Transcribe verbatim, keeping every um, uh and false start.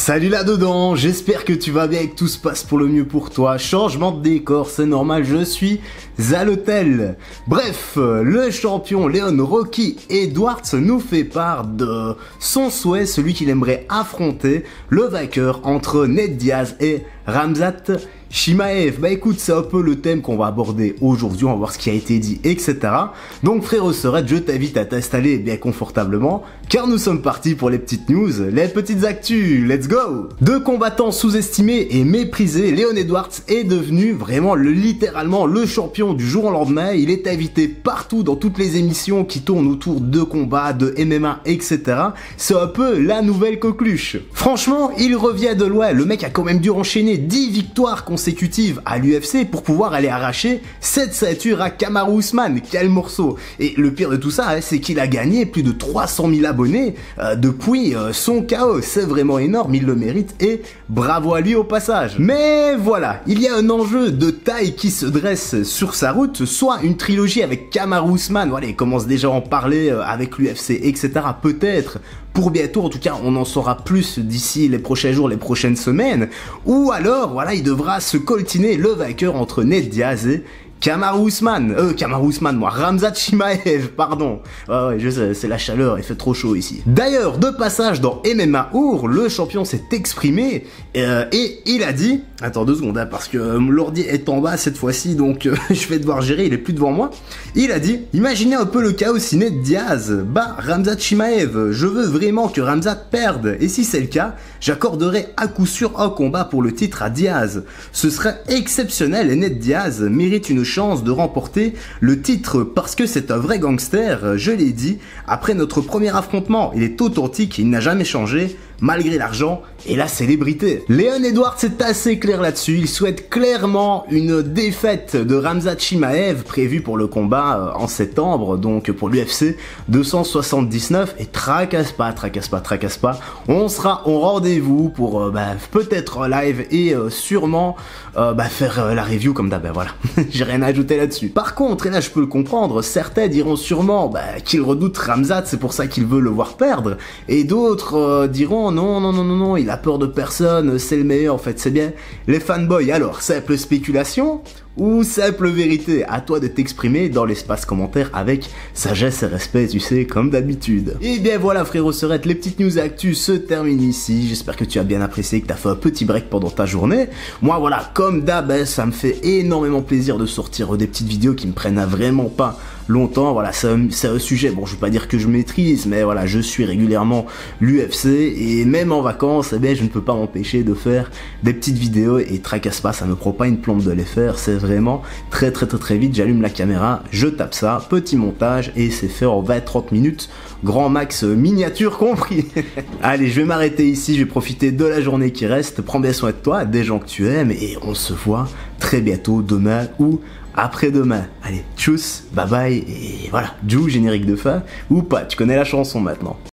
Salut là-dedans, j'espère que tu vas bien et que tout se passe pour le mieux pour toi. Changement de décor, c'est normal, je suis à l'hôtel. Bref, le champion Leon Rocky Edwards nous fait part de son souhait, celui qu'il aimerait affronter, le vainqueur entre Ned Diaz et Khamzat Chimaev. Bah écoute, c'est un peu le thème qu'on va aborder aujourd'hui, on va voir ce qui a été dit, et cetera. Donc frérot Serette, je t'invite à t'installer bien confortablement, car nous sommes partis pour les petites news, les petites actus, let's go. De combattant sous-estimé et méprisé, Leon Edwards est devenu vraiment le, littéralement le champion du jour au lendemain. Il est invité partout dans toutes les émissions qui tournent autour de combats, de M M A, et cetera. C'est un peu la nouvelle coqueluche. Franchement, il revient de loin, le mec a quand même dû enchaîner dix victoires consécutives à l'U F C pour pouvoir aller arracher cette ceinture à Kamaru Usman. Quel morceau! Et le pire de tout ça, hein, c'est qu'il a gagné plus de trois cent mille abonnés euh, depuis euh, son K O. C'est vraiment énorme, il le mérite et bravo à lui au passage. Mais voilà, il y a un enjeu de taille qui se dresse sur sa route, soit une trilogie avec Kamaru Usman, voilà, il commence déjà à en parler euh, avec l'U F C, et cetera. Peut-être pour bientôt, en tout cas on en saura plus d'ici les prochains jours, les prochaines semaines, ou alors voilà, il devra se coltiner le vainqueur entre Ned Diaz et Kamaru Usman, euh, Kamaru Usman, moi, Khamzat Chimaev, pardon. Ouais, ouais, je sais, c'est la chaleur, il fait trop chaud ici. D'ailleurs, de passage dans M M A Our, le champion s'est exprimé, euh, et il a dit, attends deux secondes, hein, parce que euh, l'ordi est en bas cette fois-ci, donc euh, je vais devoir gérer, il est plus devant moi. Il a dit, imaginez un peu le chaos si Ned Diaz bat Khamzat Chimaev, je veux vraiment que Khamzat perde, et si c'est le cas, j'accorderai à coup sûr un combat pour le titre à Diaz. Ce serait exceptionnel et Ned Diaz mérite une chance de remporter le titre parce que c'est un vrai gangster, je l'ai dit, après notre premier affrontement, il est authentique, il n'a jamais changé, malgré l'argent et la célébrité. Leon Edwards est assez clair là-dessus, il souhaite clairement une défaite de Khamzat Chimaev prévue pour le combat en septembre, donc pour l'U F C deux cent soixante-dix-neuf, et tracasse pas, tracasse pas, tracasse pas, on sera au rendez-vous pour euh, bah, peut-être un live et euh, sûrement euh, bah, faire euh, la review comme d'hab, voilà, j'ai rien à ajouter là-dessus. Par contre, et là je peux le comprendre, certains diront sûrement bah, qu'ils redoutent Khamzat, c'est pour ça qu'ils veulent le voir perdre, et d'autres euh, diront non, non, non, non, non, il a peur de personne, c'est le meilleur, en fait, c'est bien les fanboys. Alors, simple spéculation ou simple vérité? À toi de t'exprimer dans l'espace commentaire avec sagesse et respect, tu sais, comme d'habitude. Et bien voilà, frérot Serette, les petites news actus se terminent ici. J'espère que tu as bien apprécié, que tu as fait un petit break pendant ta journée. Moi, voilà, comme d'hab, ça me fait énormément plaisir de sortir des petites vidéos qui me prennent à vraiment pas longtemps. Voilà, c'est un, un sujet, bon, je vais pas dire que je maîtrise, mais voilà, je suis régulièrement l'U F C et même en vacances, eh bien, je ne peux pas m'empêcher de faire des petites vidéos et tracasse pas, ça me prend pas une plombe de les faire, c'est vraiment très très très très vite, j'allume la caméra, je tape ça, petit montage et c'est fait en vingt à trente minutes, grand max miniature compris. Allez, je vais m'arrêter ici, je vais profiter de la journée qui reste, prends bien soin de toi, des gens que tu aimes et on se voit très bientôt demain ou après-demain. Allez, tchuss, bye bye, et voilà, Jou, générique de fin, ou pas, tu connais la chanson maintenant.